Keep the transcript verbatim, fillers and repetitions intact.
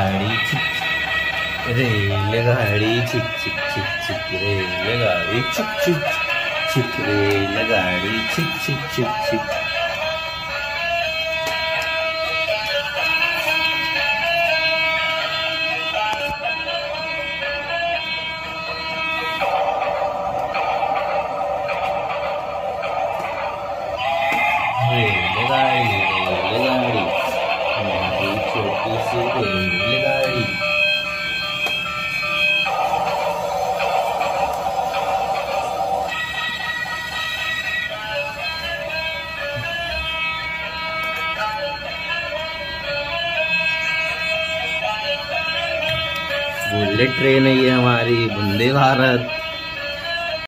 रेलगाड़ी छिक रेलगाड़ी छिक छिक छिक छिक रेलगाड़ी छिक छिक छिक रेलगाड़ी छिक छिक छिक छिक। रेलगाड़ी रेलगाड़ी हमारी छोटी सी रेलगाड़ी। बुलेट ट्रेन है ये हमारी वंदे भारत।